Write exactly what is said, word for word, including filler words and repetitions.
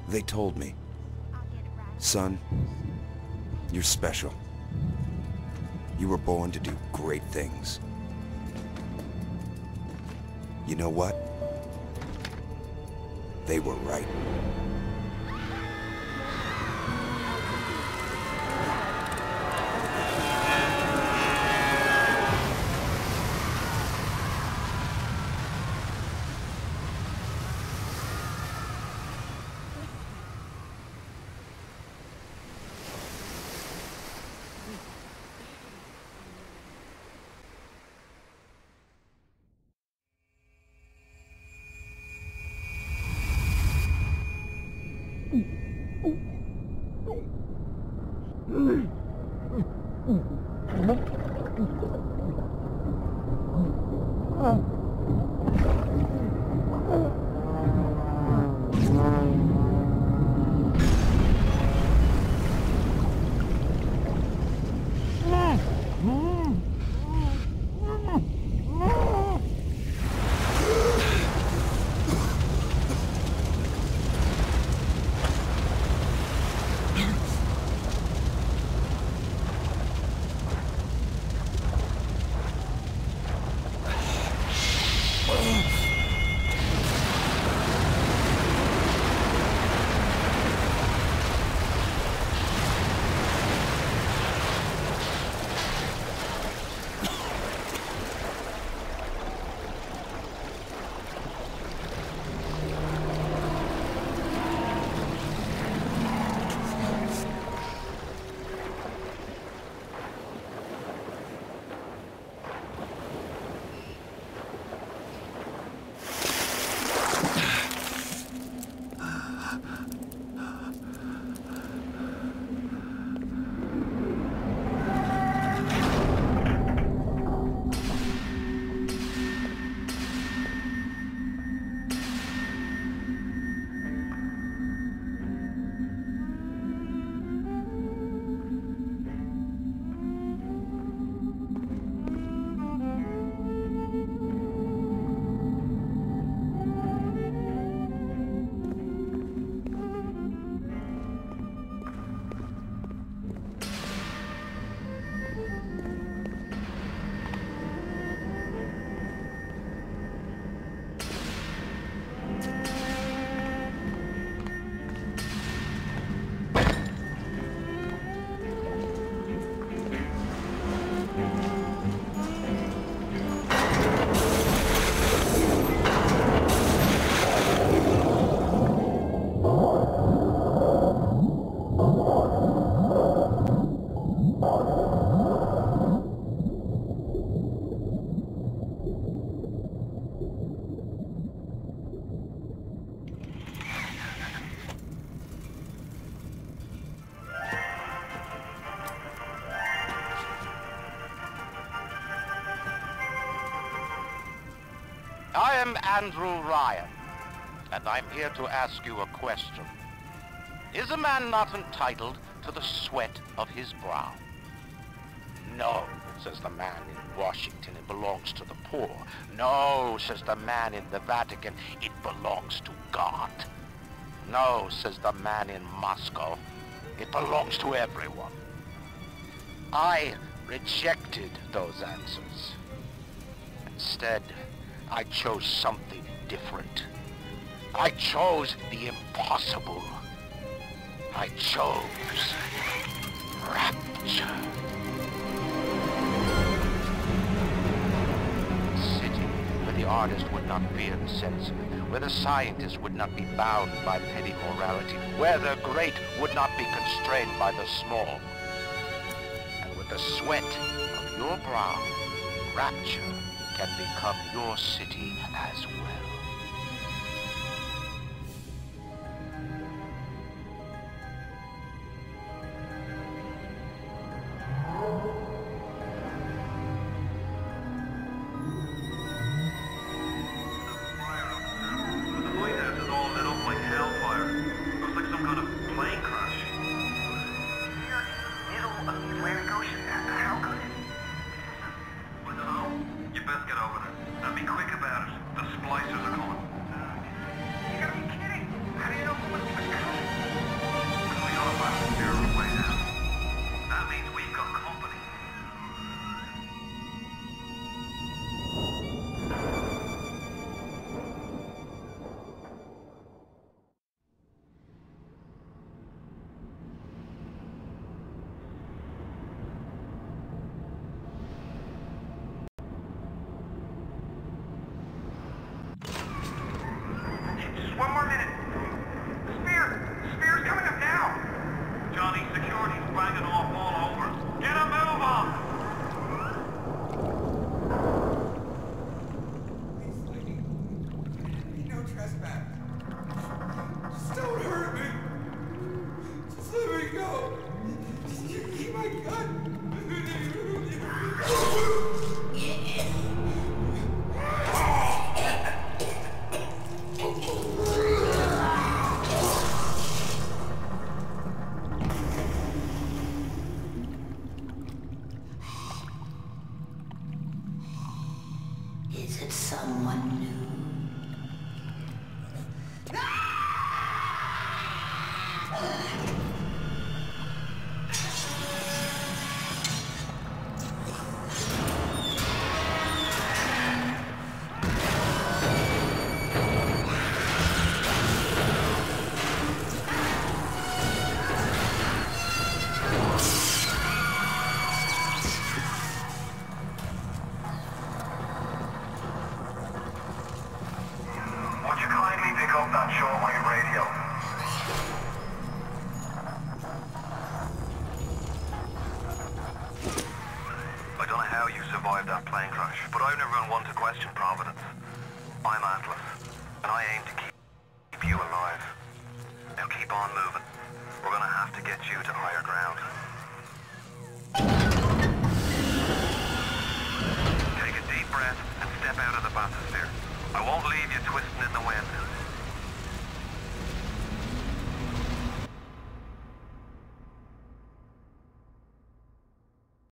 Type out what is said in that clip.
They told me. Son, you're special. You were born to do great things. You know what? They were right. I am Andrew Ryan, and I'm here to ask you a question. Is a man not entitled to the sweat of his brow? No, says the man in Washington, it belongs to the poor. No, says the man in the Vatican, it belongs to God. No, says the man in Moscow, it belongs to everyone. I rejected those answers. Instead, I chose something different. I chose the impossible. I chose rapture. A city where the artist would not fear the censor, where the scientist would not be bound by petty morality, where the great would not be constrained by the small. And with the sweat of your brow, rapture can become your city as well. Get over there. And be quick about it. The splicer security's banging off all over. Get a move on! Please, lady. No trespass. Just don't hurt me. Just let me go. Just keep my gun. Is it someone new? Would you kindly pick up that shortwave radio? I don't know how you survived that plane crash, but I've never been one to question Providence. I'm Atlas, and I aim to keep, keep you alive. Now keep on moving. We're gonna have to get you to higher ground. Take a deep breath and step out of the bathysphere. I won't leave you twisting